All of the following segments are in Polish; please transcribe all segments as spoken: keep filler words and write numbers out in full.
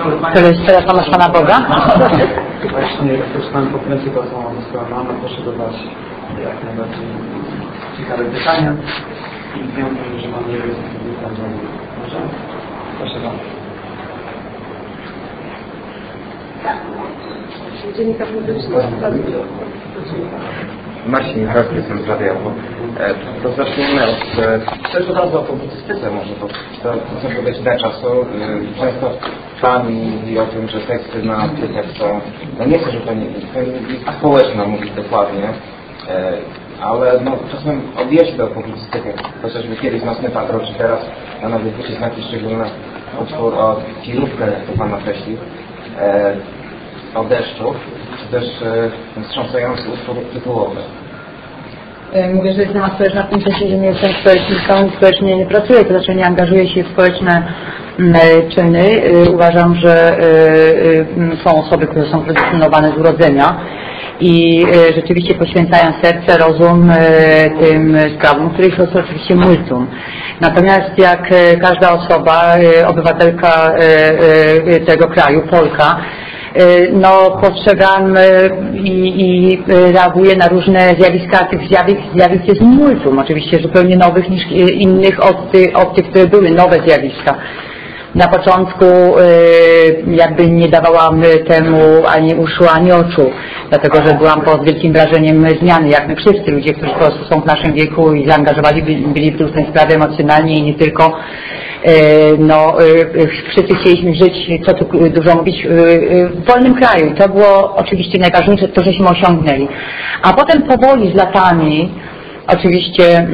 To jest teraz pana Pana Boga? Właśnie rozpoczynamy konferencję prasową z Pana. Proszę dodać jak najbardziej ciekawe pytania. I wiem, że Pan nie jest może? Proszę bardzo. Dziennikarz publiczny. Marcin Michalski, jestem z Radia. To zacznijmy od też od razu o publicystyce może, to, to, to co powiedzieć na czasu. Często Pan mówi o tym, że teksty na płytach są, no nie chcę, że to nie jest społeczna mówić dokładnie, ale no czasem odjeździ do publicystyki, chociażby kiedyś Nocny Patrol, czy teraz ja nawet wycisk znaki szczególne utwór o tirówkę, jak to Pan nakreślił, o deszczu, czy też e, wstrząsający utwór tytułowy. Mówię, że jestem społeczna w tym sensie, że nie jestem społecznikiem, społecznie nie pracuję, to znaczy nie angażuję się w społeczne m, czyny. Uważam, że y, y, są osoby, które są predestynowane z urodzenia i y, rzeczywiście poświęcają serce, rozum y, tym sprawom, których jest oczywiście multum. Natomiast jak y, każda osoba, y, obywatelka y, y, tego kraju, Polka, no postrzegam i, i reaguję na różne zjawiska, tych zjawisk, zjawisk jest multum, oczywiście zupełnie nowych niż innych od tych, od tych, które były nowe zjawiska. Na początku jakby nie dawałam temu ani uszu, ani oczu, dlatego że byłam pod wielkim wrażeniem zmiany, jak my wszyscy ludzie, którzy po prostu są w naszym wieku i zaangażowani byli w różne sprawy emocjonalnie i nie tylko. No, wszyscy chcieliśmy żyć, co tu dużo mówić, w wolnym kraju. I to było oczywiście najważniejsze, to żeśmy osiągnęli. A potem powoli z latami, oczywiście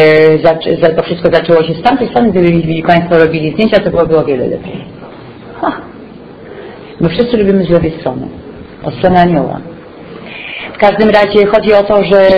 to wszystko zaczęło się z tamtej strony, gdyby Państwo robili zdjęcia, to byłoby o wiele lepiej. Ha. My wszyscy lubimy z lewej strony, od strony anioła. W każdym razie chodzi o to, że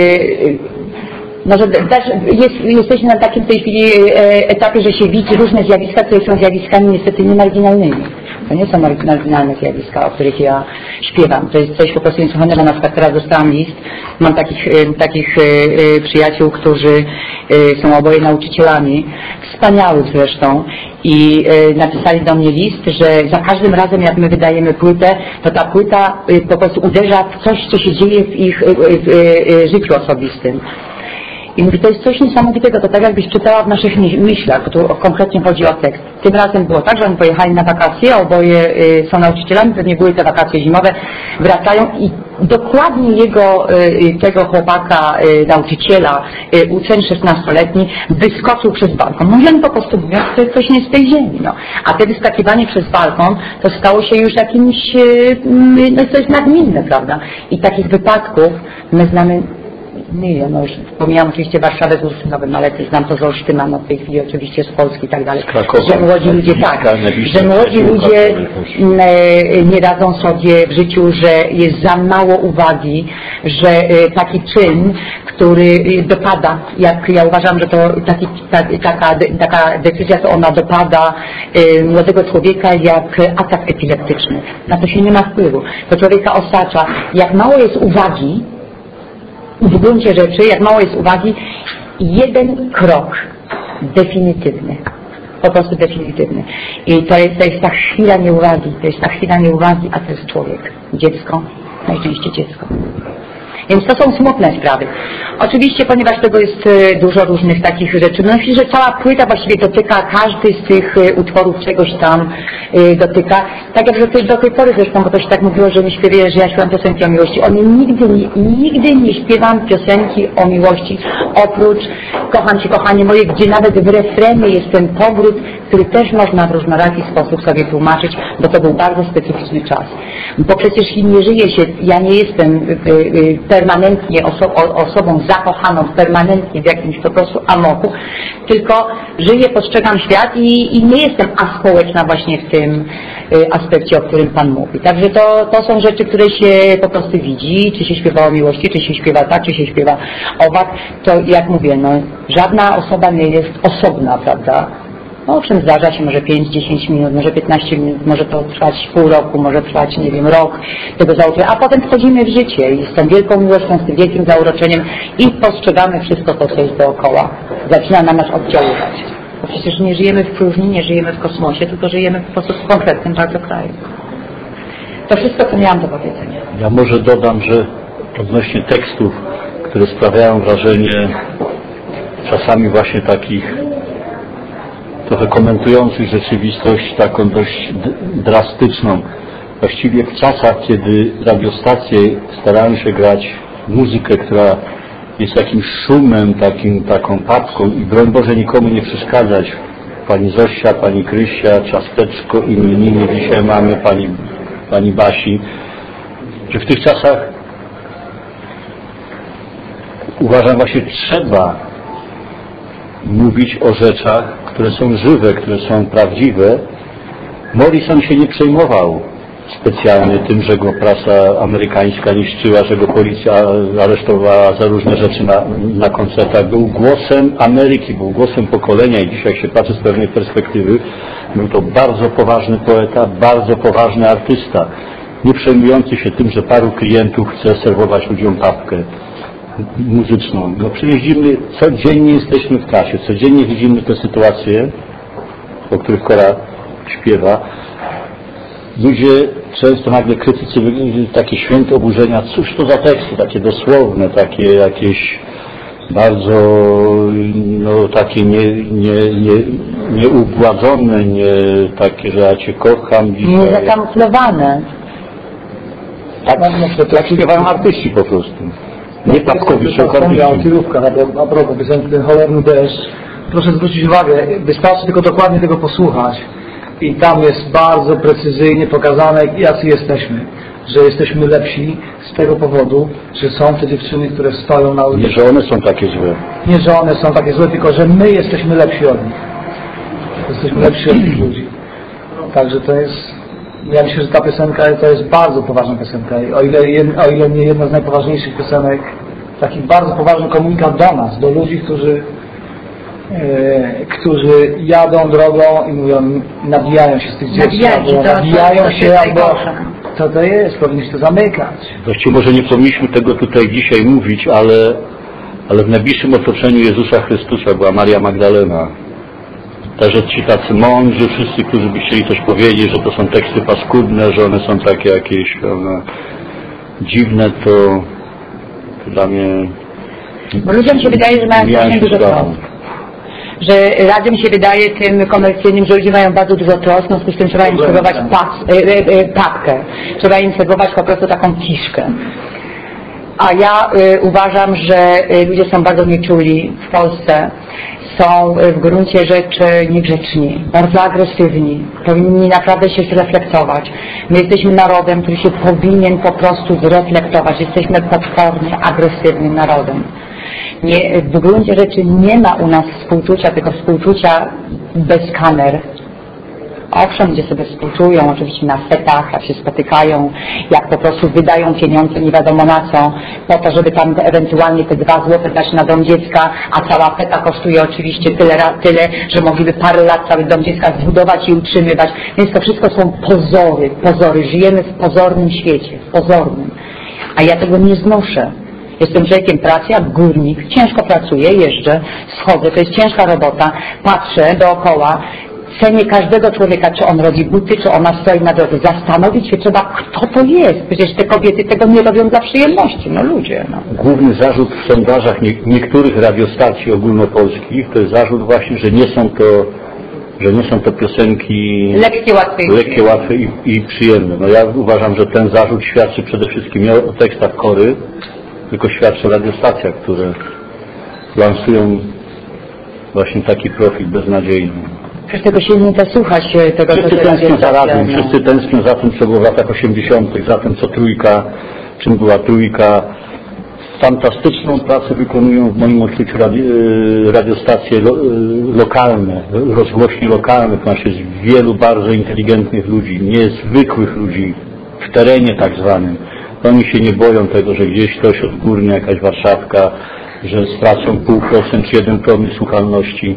No, że jest, jesteśmy na takim w tej chwili etapie, że się widzi różne zjawiska, które są zjawiskami niestety nie marginalnymi. To nie są marginalne zjawiska, o których ja śpiewam. To jest coś po prostu niesłychanego. Na przykład teraz dostałam list. Mam takich, takich przyjaciół, którzy są oboje nauczycielami, wspaniałych zresztą, i napisali do mnie list, że za każdym razem jak my wydajemy płytę, to ta płyta po prostu uderza w coś, co się dzieje w ich w życiu osobistym. I mówi, to jest coś niesamowitego, to tak jakbyś czytała w naszych myślach, tu konkretnie chodzi o tekst. Tym razem było tak, że oni pojechali na wakacje, oboje y, są nauczycielami, pewnie były te wakacje zimowe, wracają i dokładnie jego, y, tego chłopaka, y, nauczyciela, y, uczeń szesnastoletni, wyskoczył przez balkon. Mówią oni po prostu, mówią, to jest coś nie z tej ziemi. No. A te wyskakiwanie przez balkon, to stało się już jakimś, y, no to jest nagminne, prawda? I takich wypadków my znamy milion, no już wspomniałam oczywiście Warszawę z Urszynowym, ale też znam to z Olsztyna, no w tej chwili oczywiście z Polski i tak dalej, że młodzi ludzie tak, że młodzi ludzie nie radzą sobie w życiu, że jest za mało uwagi, że taki czyn, który dopada, jak ja uważam, że to taki, ta, taka, taka decyzja, to ona dopada młodego człowieka jak atak epileptyczny. Na to się nie ma wpływu. To człowieka osacza. Jak mało jest uwagi, w gruncie rzeczy, jak mało jest uwagi, jeden krok definitywny, po prostu definitywny. I to jest, to jest ta chwila nieuwagi, to jest ta chwila nieuwagi, a to jest człowiek, dziecko, najczęściej dziecko. Więc to są smutne sprawy. Oczywiście, ponieważ tego jest dużo różnych takich rzeczy, no myślę, że cała płyta właściwie dotyka, każdy z tych utworów czegoś tam dotyka. Tak jak do tej pory zresztą, bo to się tak mówiło, że my śpiewamy, że ja śpiewam piosenki o miłości. Oni nigdy, nigdy nie śpiewam piosenki o miłości, oprócz Kocham Cię, kochanie moje, gdzie nawet w refrenie jest ten powrót, który też można w różnoraki sposób sobie tłumaczyć, bo to był bardzo specyficzny czas. Bo przecież nie żyje się, ja nie jestem permanentnie oso osobą zakochaną, permanentnie w jakimś po prostu amoku, tylko żyję, postrzegam świat i, i nie jestem aspołeczna właśnie w tym y, aspekcie, o którym Pan mówi. Także to, to są rzeczy, które się po prostu widzi, czy się śpiewa o miłości, czy się śpiewa tak, czy się śpiewa owak. To jak mówię, no, żadna osoba nie jest osobna, prawda? No, owszem, zdarza się może pięć dziesięć minut, może piętnaście minut, może to trwać pół roku, może trwać, nie wiem, rok tego zauroczenia, a potem wchodzimy w życie i z tą wielką miłością, z tym wielkim zauroczeniem i postrzegamy wszystko to, co jest dookoła. Zaczyna na nas oddziaływać. Bo przecież nie żyjemy w próżni, nie żyjemy w kosmosie, tylko żyjemy po prostu w konkretnym bardzo kraju. To wszystko, co miałam do powiedzenia. Ja może dodam, że odnośnie tekstów, które sprawiają wrażenie czasami właśnie takich trochę komentujących rzeczywistość taką dość drastyczną. Właściwie w czasach, kiedy radiostacje starają się grać muzykę, która jest jakimś szumem, takim, taką papką i broń Boże nikomu nie przeszkadzać. Pani Zosia, Pani Krysia, Ciasteczko, imieniny dzisiaj mamy, Pani, Pani Basi, że w tych czasach uważam właśnie trzeba mówić o rzeczach, które są żywe, które są prawdziwe. Morrison się nie przejmował specjalnie tym, że go prasa amerykańska niszczyła, że go policja aresztowała za różne rzeczy na, na koncertach. Był głosem Ameryki, był głosem pokolenia i dzisiaj jak się patrzy z pewnej perspektywy, był to bardzo poważny poeta, bardzo poważny artysta, nie przejmujący się tym, że paru klientów chce serwować ludziom papkę muzyczną. No przyjeździmy, codziennie jesteśmy w trasie, codziennie widzimy te sytuacje, o których Kora śpiewa. Ludzie często nagle krytycy, takie święte oburzenia, cóż to za teksty, takie dosłowne, takie jakieś bardzo, no takie nie, nie, nie, nieugładzone, nie takie, że ja Cię kocham. Nie zakamuflowane. Tak, tak śpiewają artyści po prostu. Nie papkowi, są artyści. Kierówka, a propos piosenki Ten cholerny deszcz. Proszę zwrócić uwagę, wystarczy tylko dokładnie tego posłuchać. I tam jest bardzo precyzyjnie pokazane, jacy jesteśmy. Że jesteśmy lepsi z tego powodu, że są te dziewczyny, które stoją na ulicy. Nie, że one są takie złe. Nie, że one są takie złe, tylko że my jesteśmy lepsi od nich. Jesteśmy lepsi od tych ludzi. Także to jest... Ja myślę, że ta piosenka to jest bardzo poważna piosenka. I o ile, o ile nie jedna z najpoważniejszych piosenek, taki bardzo poważny komunikat do nas, do ludzi, którzy E, którzy jadą drogą i mówią, nabijają się z tych dzieci, albo nabijają się, albo co to jest, powinniśmy to zamykać. Właściwie może nie powinniśmy tego tutaj dzisiaj mówić, ale, ale w najbliższym otoczeniu Jezusa Chrystusa była Maria Magdalena. Także ci tacy mądrzy, wszyscy, którzy by chcieli coś powiedzieć, że to są teksty paskudne, że one są takie jakieś prawda, dziwne, to, to dla mnie... Bo ludziom się wydaje, że mają strasznie dużo trosk. Że radiom się wydaje tym komercyjnym, że ludzie mają bardzo dużo trosk, no z tym trzeba im serwować pas, e, e, papkę. Trzeba im serwować po prostu taką kiszkę. A ja e, uważam, że e, ludzie są bardzo nieczuli w Polsce. Są e, w gruncie rzeczy niegrzeczni, bardzo agresywni. Powinni naprawdę się zreflektować. My jesteśmy narodem, który się powinien po prostu zreflektować. Jesteśmy potwornie agresywnym narodem. Nie, w gruncie rzeczy nie ma u nas współczucia, tylko współczucia bez kamer. Owszem, gdzie sobie współczują, oczywiście na setach, jak się spotykają, jak po prostu wydają pieniądze nie wiadomo na co, po to, żeby tam ewentualnie te dwa złote dać na dom dziecka, a cała feta kosztuje oczywiście tyle, tyle, że mogliby parę lat cały dom dziecka zbudować i utrzymywać. Więc to wszystko są pozory, pozory. Żyjemy w pozornym świecie, w pozornym. A ja tego nie znoszę. Jestem człowiekiem pracy jak górnik, ciężko pracuję, jeżdżę, schodzę, to jest ciężka robota, patrzę dookoła, cenię każdego człowieka, czy on robi buty, czy ona stoi na drodze. Zastanowić się trzeba, kto to jest. Przecież te kobiety tego nie robią dla przyjemności, no ludzie. No. Główny zarzut w sondażach nie, niektórych radiostacji ogólnopolskich to jest zarzut właśnie, że nie są to, że nie są to piosenki lekkie, łatwe, lekkie, łatwe i, i przyjemne. No ja uważam, że ten zarzut świadczy przede wszystkim nie o tekstach Kory, tylko świadczy o radiostacjach, które lansują właśnie taki profil beznadziejny. Przecież tego się nie da słuchać. Tego, wszyscy to tęsknią za radiem, no. wszyscy tęsknią za tym, co było w latach osiemdziesiątych, za tym, co trójka, czym była trójka. Fantastyczną pracę wykonują w moim odczuciu radi, radiostacje lo, lokalne, rozgłośnie lokalne, ponieważ jest wielu bardzo inteligentnych ludzi, niezwykłych ludzi w terenie tak zwanym. Oni się nie boją tego, że gdzieś ktoś odgórnie, jakaś Warszawka, że stracą pół procent czy jeden promil słuchalności.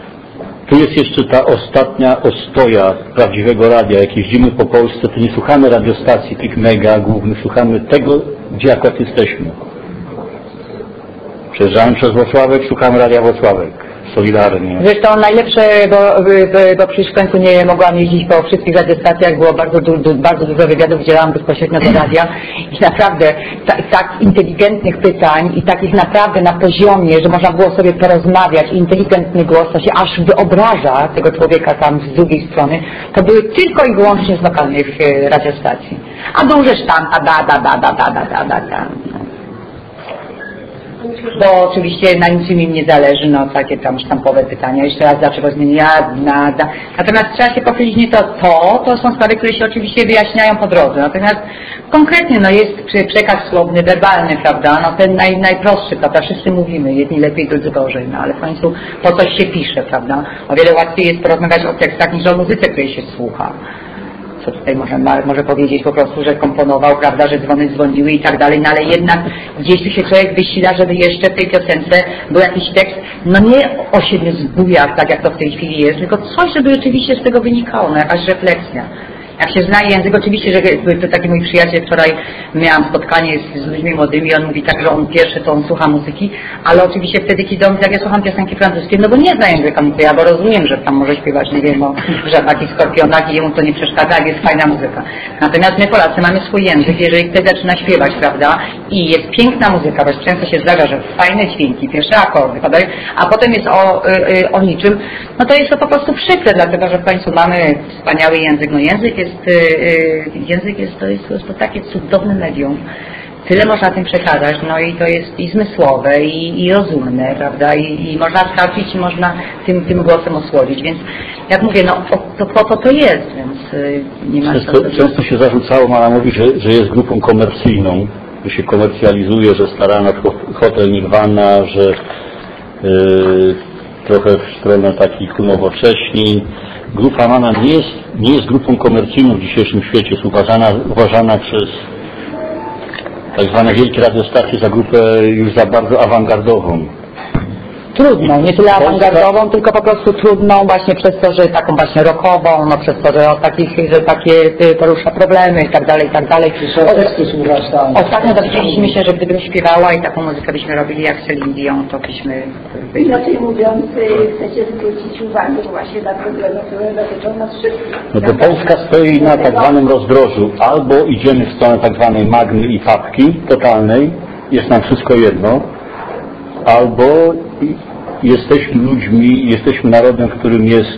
Tu jest jeszcze ta ostatnia ostoja prawdziwego radia. Jak jeździmy po Polsce, to nie słuchamy radiostacji tych mega głównych, słuchamy tego, gdzie akurat jesteśmy. Przejeżdżałem przez Włocławek, słuchamy Radia Włocławek. solidarnie. Zresztą najlepsze, bo, bo, bo przecież w końcu nie mogłam jeździć po wszystkich radiostacjach, było bardzo, du, du, bardzo dużo wywiadów, udzielałam bezpośrednio do radia i naprawdę ta, tak inteligentnych pytań i takich naprawdę na poziomie, że można było sobie porozmawiać, inteligentny głos, to się aż wyobraża tego człowieka tam z drugiej strony, to były tylko i wyłącznie z lokalnych e, radiostacji. A duże sztampa, da, da, da, da, da, da, da, da, da. Bo oczywiście na niczym im nie zależy, no takie tam sztampowe pytania, jeszcze raz dlaczego zmieniła, na, na. Natomiast trzeba się pochylić nie to, to, to są sprawy, które się oczywiście wyjaśniają po drodze. Natomiast konkretnie no jest przekaz słowny, werbalny, prawda, no ten naj, najprostszy, prawda, wszyscy mówimy, jedni lepiej, drudzy gorzej, no ale w końcu po coś się pisze, prawda. O wiele łatwiej jest porozmawiać o tekstach niż o muzyce, której się słucha. Co tutaj może, może powiedzieć po prostu, że komponował, prawda, że dzwony dzwoniły i tak dalej, no ale jednak gdzieś tu się człowiek wysila, żeby jeszcze w tej piosence był jakiś tekst, no nie o siedmiu zbójach, tak jak to w tej chwili jest, tylko coś, żeby rzeczywiście z tego wynikało, no jakaś refleksja. Jak się zna język, oczywiście, że to taki mój przyjaciel, wczoraj miałam spotkanie z, z ludźmi młodymi, on mówi tak, że on pierwszy to on słucha muzyki, ale oczywiście wtedy, kiedy on, jak ja słucham piosenki francuskie, no bo nie zna języka, no to ja bo rozumiem, że tam może śpiewać, nie wiem, o żabach i skorpionach i jemu to nie przeszkadza, jak jest fajna muzyka. Natomiast my Polacy mamy swój język, jeżeli ktoś zaczyna śpiewać, prawda, i jest piękna muzyka, bo często się zdarza, że fajne dźwięki, pierwsze akordy, prawda, a potem jest o, y, y, o niczym, no to jest to po prostu przykre, dlatego, że w końcu mamy wspaniały język, no język jest Jest, yy, język jest to, jest, jest to takie cudowne medium. Tyle można tym przekazać, no i to jest i zmysłowe, i, i rozumne, prawda, I, i można trafić, i można tym, tym głosem osłodzić, więc jak mówię, no to po to to jest, więc yy, nie ma często, co... często się zarzucało, mama mówi, że, że jest grupą komercyjną, że się komercjalizuje, że stara na hotel Nirvana, że yy, trochę w stronę takich nowocześni. Grupa Mana nie jest, nie jest grupą komercyjną w dzisiejszym świecie, jest uważana, uważana przez tak zwane wielkie radiostacje za grupę już za bardzo awangardową. Trudną, nie tyle awangardową, tylko po prostu trudną właśnie przez to, że taką właśnie rockową, no przez to, że o takich, że takie porusza problemy i tak dalej, i tak dalej. Ostatnio dowiedzieliśmy się, że gdybym śpiewała i taką muzykę byśmy robili jak Celine Dion, to byśmy... Inaczej mówiąc, chcecie zwrócić uwagę właśnie na problemy, które dotyczą nas wszystkich. No to Polska stoi na tak zwanym rozdrożu. Albo idziemy w stronę tak zwanej magny i papki totalnej, jest nam wszystko jedno, albo jesteśmy ludźmi, jesteśmy narodem, w którym jest,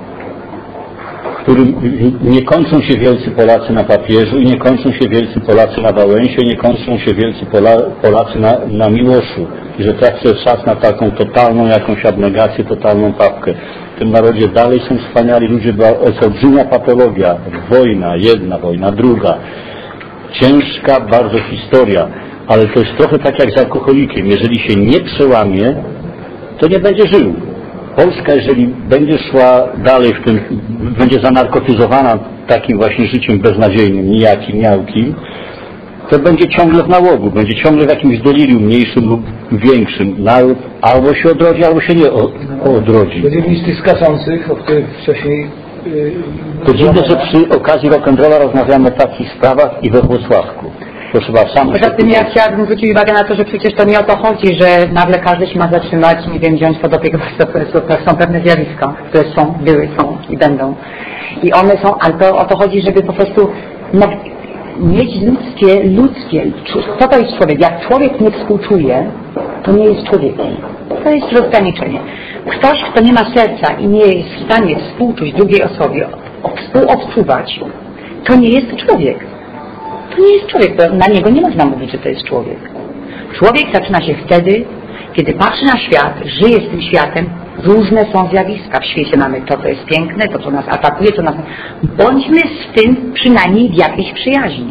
w którym nie kończą się wielcy Polacy na papieżu i nie kończą się wielcy Polacy na Wałęsie, nie kończą się wielcy Pola, Polacy na, na Miłoszu. I że teraz jest czas na taką totalną jakąś abnegację, totalną papkę. W tym narodzie dalej są wspaniali ludzie, jest olbrzymia patologia, wojna, jedna wojna, druga. Ciężka bardzo historia. Ale to jest trochę tak jak z alkoholikiem. Jeżeli się nie przełamie, to nie będzie żył. Polska, jeżeli będzie szła dalej w tym, będzie zanarkotyzowana takim właśnie życiem beznadziejnym, nijakim, miałkim, to będzie ciągle w nałogu, będzie ciągle w jakimś delirium mniejszym lub większym. Naród albo się odrodzi, albo się nie odrodzi. Będziemy z tych skaczących, o których wcześniej... Yy, to dziwne, że przy okazji rock'n'rolla rozmawiamy o takich sprawach i we Włocławku. Proszę bardzo, sam Poza tym ja chciałabym zwrócić uwagę na to, że przecież to nie o to chodzi, że nagle każdy się ma zatrzymać, nie wiem, wziąć pod opiekę, są pewne zjawiska, które są, były, są i będą. I one są, ale to o to chodzi, żeby po prostu no, mieć ludzkie, ludzkie, co to jest człowiek? Jak człowiek nie współczuje, to nie jest człowiekiem. To jest rozgraniczenie. Ktoś, kto nie ma serca i nie jest w stanie współczuć drugiej osobie, współodczuwać, to nie jest człowiek. To nie jest człowiek, bo na niego nie można mówić, że to jest człowiek. Człowiek zaczyna się wtedy, kiedy patrzy na świat, żyje z tym światem, różne są zjawiska. W świecie mamy to, co jest piękne, to, co nas atakuje, to nas... Bądźmy z tym przynajmniej w jakiejś przyjaźni.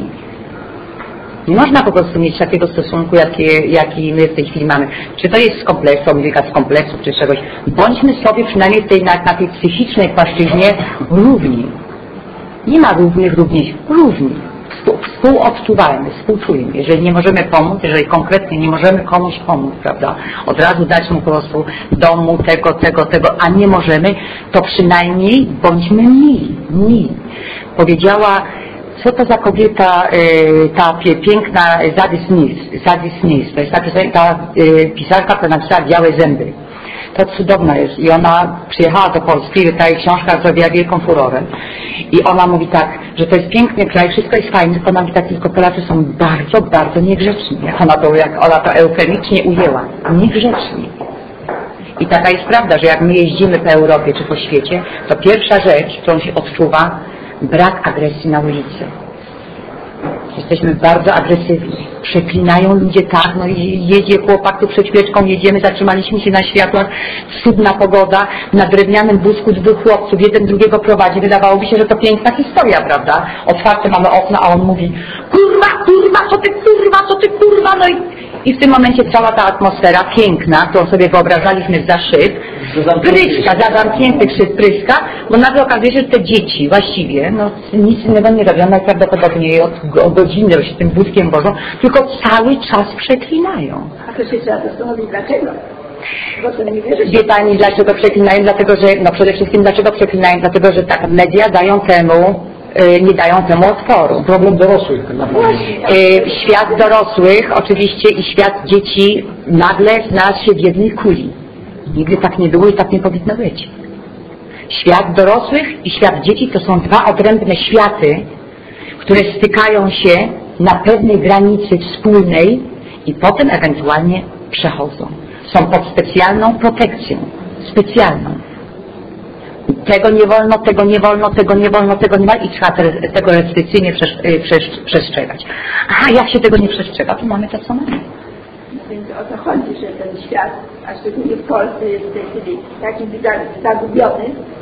Nie można po prostu mieć takiego stosunku, jaki, jaki my w tej chwili mamy. Czy to jest z kompleksu, muzyka z kompleksu, czy czegoś. Bądźmy sobie przynajmniej w tej, na, na tej psychicznej płaszczyźnie równi. Nie ma równych, równi, równi. Współodczuwajmy, współczujmy. Jeżeli nie możemy pomóc, jeżeli konkretnie nie możemy komuś pomóc, prawda, od razu dać mu po prostu domu tego, tego, tego, a nie możemy, to przynajmniej bądźmy mili, mili. Powiedziała, co to za kobieta, y, ta piękna Zadie Smith, Zadie Smith, to jest ta, ta y, pisarka, która napisała Białe zęby. to cudowna jest. I ona przyjechała do Polski, ta jej książka zrobiła wielką furorę. I ona mówi tak, że to jest piękny kraj, wszystko jest fajne, tylko ona mówi tak, tylko Polacy są bardzo, bardzo niegrzeczni. Jak ona to, jak ona to eufemicznie ujęła. Niegrzeczni. I taka jest prawda, że jak my jeździmy po Europie czy po świecie, to pierwsza rzecz, którą się odczuwa, brak agresji na ulicy. Jesteśmy bardzo agresywni. Przeklinają ludzie tak, no i jedzie chłopak tu przed chwileczką, jedziemy, zatrzymaliśmy się na światłach, cudna pogoda, na drewnianym wózku dwóch chłopców, jeden drugiego prowadzi. Wydawałoby się, że to piękna historia, prawda? Otwarte mamy okno, a on mówi, kurwa, kurwa, co ty kurwa, co ty kurwa, no i, i w tym momencie cała ta atmosfera piękna, którą sobie wyobrażaliśmy za szyb, pryska, za zamknięty szyb pryska, bo nagle okazuje się, że te dzieci właściwie, no nic innego nie robią, najprawdopodobniej od, od godziny się tym wózkiem wożą, tylko cały czas przeklinają. A to się trzeba zastanowić dlaczego. Bo to nie wierzy. Wie Pani, dlaczego przeklinają? Dlatego, że, no przede wszystkim dlaczego przeklinają? Dlatego, że tak, media dają temu, y, nie dają temu otworu. Problem dorosłych. Y, świat dorosłych oczywiście i świat dzieci nagle znalazł się w jednej kuli. Nigdy tak nie było i tak nie powinno być. Świat dorosłych i świat dzieci to są dwa odrębne światy, które stykają się na pewnej granicy wspólnej i potem ewentualnie przechodzą. Są pod specjalną protekcją. Specjalną. Tego nie wolno, tego nie wolno, tego nie wolno, tego nie wolno i trzeba te, tego restrykcyjnie przestrzegać. Aha, jak się tego nie przestrzega, to mamy to, co mamy. Więc o to chodzi, że ten świat, a szczególnie w Polsce jest w tej chwili taki zagubiony.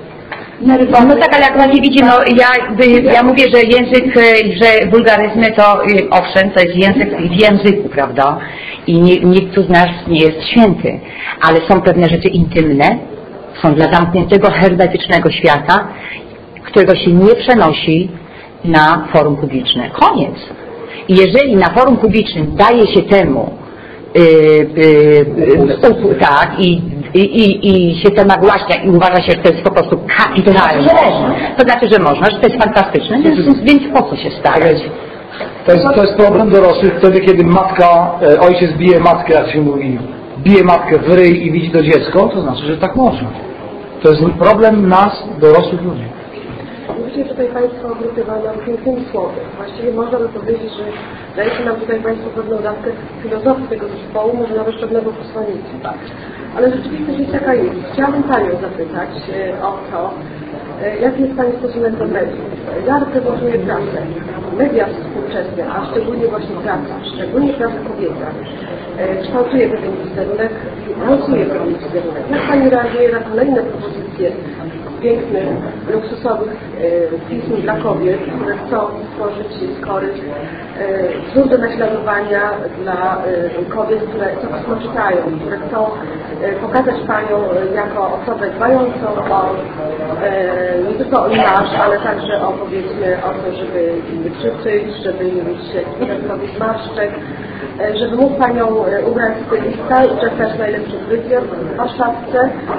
No tak, ale jak Pani widzi, no ja, ja mówię, że język, że wulgaryzmy to owszem, to jest język w języku, prawda? I nie, nikt tu z nas nie jest święty, ale są pewne rzeczy intymne, są dla zamkniętego, hermetycznego świata, którego się nie przenosi na forum publiczne. Koniec. I jeżeli na forum publicznym daje się temu Yy, yy, yy, tak, i, i, i, i się to nagłaśnia i uważa się, że to jest po prostu kapitalne. To znaczy, że można, że to jest fantastyczne, więc, więc po co się starać? To jest, to jest problem dorosłych wtedy, kiedy matka, e, ojciec bije matkę, jak się mówi, bije matkę w ryj i widzi to dziecko, to znaczy, że tak można. To jest problem nas, dorosłych ludzi. Mówicie tutaj Państwo o grupowaniu pięknymi słowy. Właściwie można by powiedzieć, że dajecie nam tutaj Państwo pewną dawkę filozofii tego zespołu, może nawet pewnego posłannictwa. Ale rzeczywistość jest jaka jest. Chciałabym Panią zapytać e, o to, e, jaki jest Pani stosunek do mediów. Ja reprezentuję prasę. Media współczesne, a szczególnie właśnie prasa, szczególnie prasa kobieta, e, kształtuje pewien wizerunek, lansuje pewien wizerunek. Jak Pani reaguje na kolejne propozycje pięknych, luksusowych e, pism dla kobiet, które chcą stworzyć z kory e, wzór do naśladowania dla e, kobiet, które to pismo czytają, które chcą e, pokazać Panią jako osobę dbającą o e, nie tylko o imaż, ale także o, powiedzmy, o to, żeby nie przytyć, żeby nie mieć sobie zmarszczek, e, żeby mógł Panią ubrać stylista, uczestniczyć najlepszy fryzjer o szafce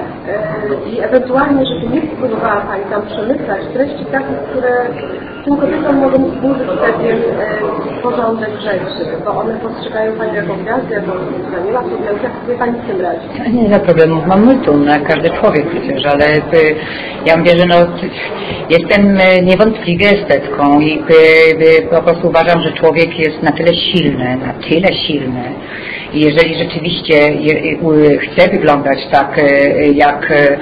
e, i ewentualnie, żeby nie próbowała Pani tam przemycać treści takie, które tym kobietom mogą zburzyć pewien e, porządek rzeczy, bo one postrzegają Pani jako gwiazdę, jako zamiła sobie, jak sobie Pani z tym radzi? Nie ma problemów, mam multum, no, jak każdy człowiek przecież, ale y, ja mówię, że no, jestem y, niewątpliwie estetką i y, y, po prostu uważam, że człowiek jest na tyle silny, na tyle silny i jeżeli rzeczywiście je, y, chce wyglądać tak y, jak, y,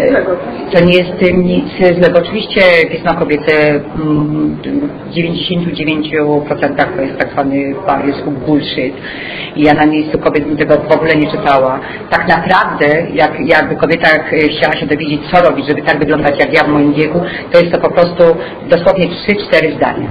to nie jest tym nic złego. Oczywiście pisma kobiece w dziewięćdziesięciu dziewięciu procentach to jest tak zwany bullshit i ja na miejscu kobiet bym tego w ogóle nie czytała. Tak naprawdę, jak, jakby kobieta chciała się dowiedzieć, co robić, żeby tak wyglądać jak ja w moim wieku, to jest to po prostu dosłownie trzy cztery zdania.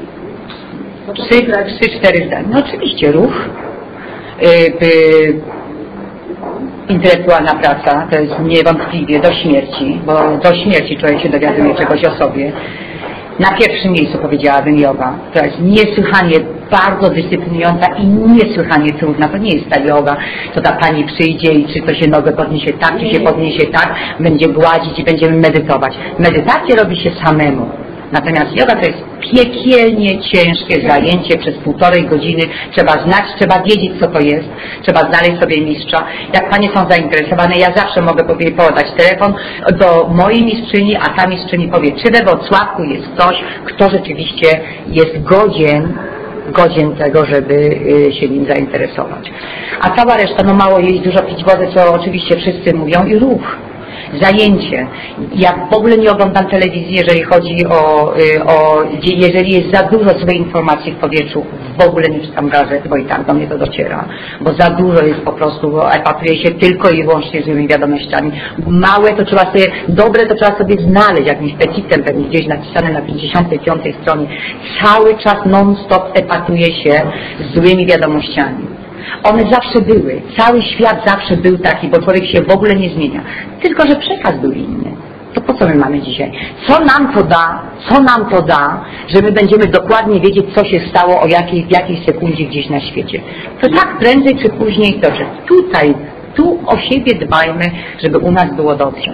trzy cztery zdania. No oczywiście ruch, yy, yy, intelektualna praca, to jest niewątpliwie do śmierci, bo do śmierci człowiek się dowiaduje czegoś o sobie. Na pierwszym miejscu powiedziałabym joga. To jest niesłychanie bardzo dyscyplinująca i niesłychanie trudna. To nie jest ta joga, to ta Pani przyjdzie i czy to się nogę podniesie tak, czy się podniesie tak, będzie gładzić i będziemy medytować. Medytację robi się samemu. Natomiast joga to jest piekielnie ciężkie zajęcie przez półtorej godziny. Trzeba znać, trzeba wiedzieć, co to jest. Trzeba znaleźć sobie mistrza. Jak panie są zainteresowane, ja zawsze mogę podać telefon do mojej mistrzyni, a ta mistrzyni powie, czy we Wrocławku jest ktoś, kto rzeczywiście jest godzien godzien tego, żeby się nim zainteresować. A cała reszta, no mało jeść, dużo pić wody, co oczywiście wszyscy mówią, i ruch. Zajęcie. Ja w ogóle nie oglądam telewizji, jeżeli chodzi o, o jeżeli jest za dużo złej informacji w powietrzu, w ogóle nie czytam gazet, bo i tak do mnie to dociera, bo za dużo jest po prostu, epatuje się tylko i wyłącznie złymi wiadomościami. Małe to trzeba sobie, dobre to trzeba sobie znaleźć, jakimś petitem pewnie gdzieś napisane na pięćdziesiątej piątej stronie. Cały czas non-stop epatuje się złymi wiadomościami. One zawsze były. Cały świat zawsze był taki, bo człowiek się w ogóle nie zmienia. Tylko że przekaz był inny. To po co my mamy dzisiaj? Co nam to da? Co nam to da, że my będziemy dokładnie wiedzieć, co się stało o jakiej, w jakiej sekundzie gdzieś na świecie? To tak prędzej czy później dobrze. Tutaj, tu o siebie dbajmy, żeby u nas było dobrze.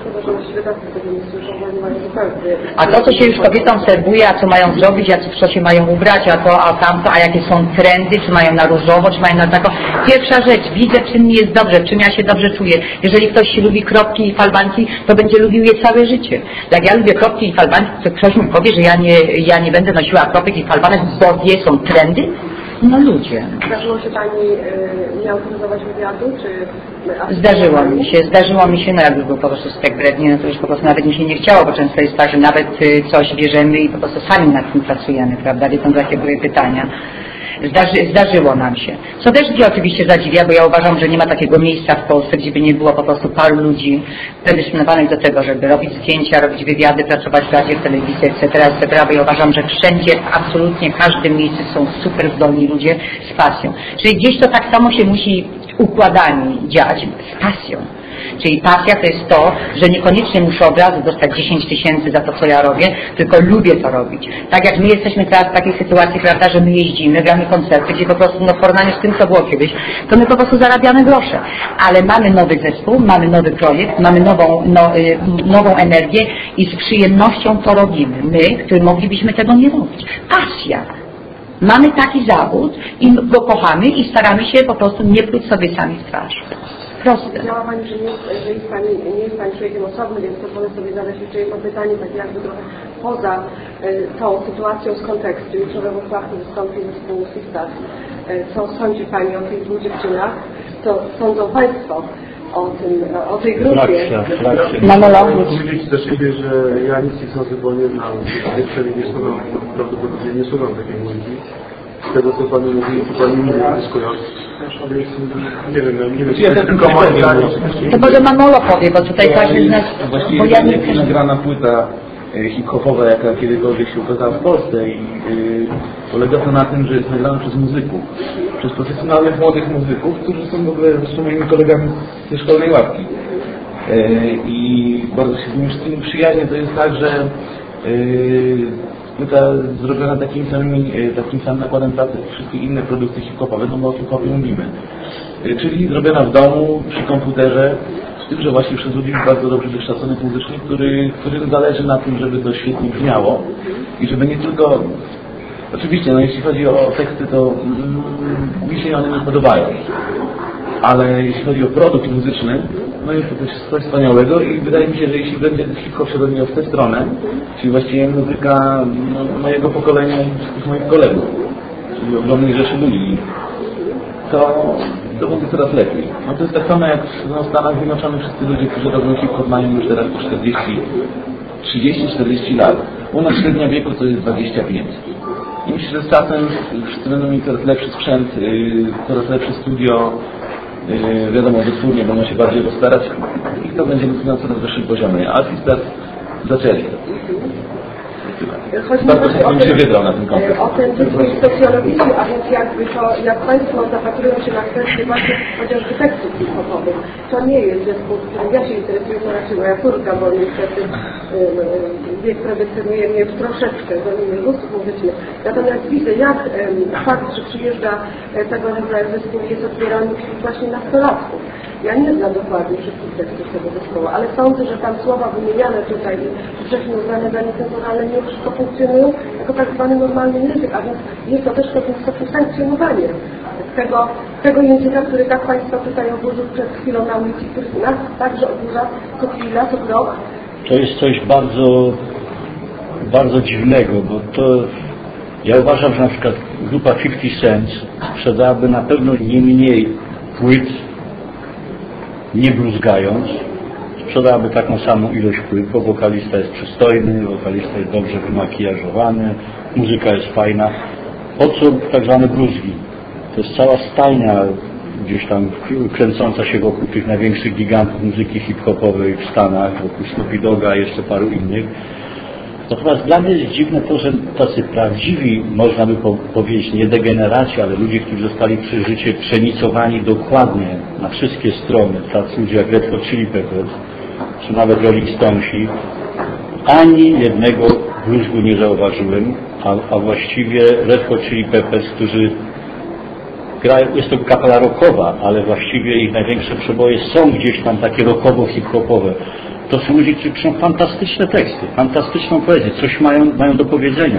A to, co się już kobietom serwuje, a co mają zrobić, a co się mają ubrać, a to, a tamto, a jakie są trendy, czy mają na różowo, czy mają na taką. Pierwsza rzecz, widzę, czym mi jest dobrze, czym ja się dobrze czuję. Jeżeli ktoś lubi kropki i falbanki, to będzie lubił je całe życie. Jak ja lubię kropki i falbanki, to ktoś mi powie, że ja nie, ja nie będę nosiła kropek i falbanek, bo je są trendy? No ludzie. Zdarzyło się Pani y, nie autoryzować wywiadu, czy... Zdarzyło mi się, zdarzyło mi się, no jak już był po prostu stek bredni, no to już po prostu nawet mi się nie chciało, bo często jest tak, że nawet coś bierzemy i po prostu sami nad tym pracujemy, prawda, wiedząc jakie były pytania. Zdarzy, zdarzyło nam się. Co też mnie oczywiście zadziwia, bo ja uważam, że nie ma takiego miejsca w Polsce, gdzie by nie było po prostu paru ludzi predestynowanych do tego, żeby robić zdjęcia, robić wywiady, pracować w radzie, w telewizji, et cetera, et cetera, bo ja uważam, że wszędzie, w absolutnie każdym miejscu są super zdolni ludzie z pasją. Czyli gdzieś to tak samo się musi układanie dziać z pasją. Czyli pasja to jest to, że niekoniecznie muszę od razu dostać dziesięć tysięcy za to, co ja robię, tylko lubię to robić. Tak jak my jesteśmy teraz w takiej sytuacji, prawda, że my jeździmy, gramy koncerty, gdzie po prostu, no w porównaniu z tym, co było kiedyś, to my po prostu zarabiamy grosze. Ale mamy nowy zespół, mamy nowy projekt, mamy nową, no, y, nową energię i z przyjemnością to robimy. My, którzy moglibyśmy tego nie robić. Pasja. Mamy taki zawód i go kochamy i staramy się po prostu nie pluć sobie sami w twarz. Proste. Powiedziała Pani, że, nie, że jest Pani, nie jest Pani człowiekiem osobnym, więc pozwolę sobie zadać jeszcze jedno pytanie, tak jakby trochę poza y, tą sytuacją z kontekstu. Jutro we Wrocławku wystąpi zespół Sisters. Y, co sądzi Pani o tych dwóch dziewczynach? Co sądzą Państwo o, tym, o tej grupie? Monolog. Powiedzieć do siebie, że ja nic ich sądzę, bo nie znam. Dziewczyny nie słucham, prawdopodobnie nie słucham takiej muzyki. Z tego, co Pani mówi, to Pani nie wyskując. Nie wiem, nie wiem, czy ja tylko moje zdanie. To może Manolo powie, bo tutaj każdy z nas... Właściwie Bo ja nie nie nagrana płyta hip-hopowa, jaka kiedykolwiek się ukazała w Polsce i yy, polega to na tym, że jest nagrana przez muzyków, przez profesjonalnych młodych muzyków, którzy są w ogóle zresztą moimi kolegami ze szkolnej ławki. Yy, I bardzo się z nimi wszystkimi przyjaźnię. To jest tak, że yy, płyta zrobiona takim samym, takim samym nakładem pracy jak wszystkie inne produkcje hip-hopowe, no bo o hip-hopie mówimy. Yy, czyli zrobiona w domu, przy komputerze, z tym, że właśnie przez ludzi bardzo dobrze wykształconych muzycznie, który, którym zależy na tym, żeby to świetnie brzmiało i żeby nie tylko... Oczywiście, no jeśli chodzi o teksty, to mm, mi się one nie podobają, ale jeśli chodzi o produkt muzyczny, no jest to coś, coś wspaniałego i wydaje mi się, że jeśli będzie hip-hop się rozwijał w tę stronę, czyli właściwie muzyka no, mojego pokolenia i wszystkich moich kolegów, czyli ogromnej rzeszy ludzi, to, to będzie coraz lepiej. No to jest tak samo jak no, w Stanach Zjednoczonych wszyscy ludzie, którzy robią hip-hop, mają już teraz po czterdzieści, trzydzieści, czterdzieści lat. U nas średnia wieku to jest dwadzieścia pięć. I myślę, że z czasem wszyscy będą mieli coraz lepszy sprzęt, yy, coraz lepsze studio, yy, wiadomo, wytwórnie będą się bardziej postarać i to będzie na coraz wyższym poziomie. A Sisters zaczęli to. Chodzi bardzo o bym się wiedział na tym kontekście. O tym socjologicznym, a więc jakby to, jak Państwo zapatrują się na kwestię właśnie chociażby tekstów hip-hopowych. To nie jest zespół, którym ja się interesuję, to raczej moja córka, bo niestety wiek predestynuje mnie troszeczkę do innych gustów muzycznych. Natomiast widzę, jak fakt, że przyjeżdża tego rodzaju zespół, jest odbierany wśród właśnie nastolatków. Ja nie znam dokładnie wszystkich tekstów tego zespołu, ale sądzę, że tam słowa wymieniane tutaj, wcześniej uznane za niecenzuralne, nie wszystko funkcjonują jako tak zwany normalny język, a więc jest to też w pewnym stopniu sankcjonowanie tego, tego języka, który tak Państwa tutaj oburzył przed chwilą na ulicy, który nas także oburza co chwila, co krok. To jest coś bardzo, bardzo dziwnego, bo to ja uważam, że na przykład grupa pięćdziesiąt Cent sprzedałaby na pewno nie mniej płyt, nie bluzgając, sprzedałaby taką samą ilość płyt, bo wokalista jest przystojny, wokalista jest dobrze wymakijażowany, muzyka jest fajna. Po co tak zwane bluzgi? To jest cała stajnia gdzieś tam kręcąca się wokół tych największych gigantów muzyki hip-hopowej w Stanach, wokół Snoopy Dogga i jeszcze paru innych. Natomiast dla mnie jest dziwne to, że tacy prawdziwi, można by po powiedzieć, nie degeneraci, ale ludzie, którzy zostali przez życie przenicowani dokładnie na wszystkie strony, tacy ludzie jak Red Hot Chili Peppers, czy nawet Rolling Stonesi, ani jednego bluzgu nie zauważyłem, a, a właściwie Red Hot Chili Peppers, którzy grają, jest to kapela rockowa, ale właściwie ich największe przeboje są gdzieś tam takie rockowo-hip-hopowe. To są ludzie, którzy piszą fantastyczne teksty, fantastyczną poezję, coś mają, mają do powiedzenia.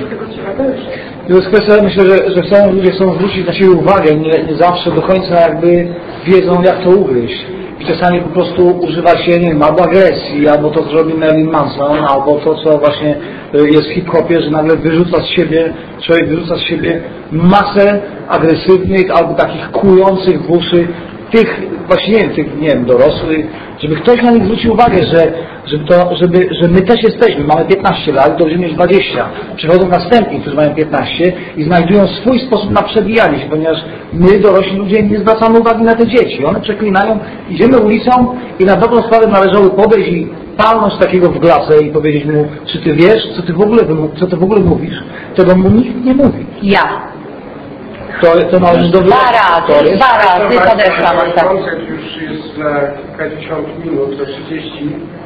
To jest kwestia, myślę, że, że chcą, ludzie chcą zwrócić na siebie uwagę, nie, nie zawsze do końca jakby wiedzą, jak to ugryźć. I czasami po prostu używa się, nie wiem, albo agresji, albo to, co robi Marilyn Manson, albo to, co właśnie jest w hip-hopie, że nagle wyrzuca z siebie, człowiek wyrzuca z siebie masę agresywnych, albo takich kłujących w uszy tych, właśnie nie wiem, tych, nie wiem, dorosłych, żeby ktoś na nich zwrócił uwagę, że, żeby to, żeby, że my też jesteśmy, mamy piętnaście lat, to będziemy mieć dwadzieścia. Przychodzą następni, którzy mają piętnaście i znajdują swój sposób na przebijanie się, ponieważ my, dorośli ludzie, nie zwracamy uwagi na te dzieci. One przeklinają, idziemy ulicą i na dobrą sprawę należało podejść i palnąć takiego w glasę i powiedzieć mu, czy ty wiesz, co ty w ogóle, co ty w ogóle mówisz? Tego mu nikt nie mówi. Ja. To, to należy do Dwa razy, dwa razy podeszłam ostatnio. Koncert już jest za kilkadziesiąt minut, za trzydzieści.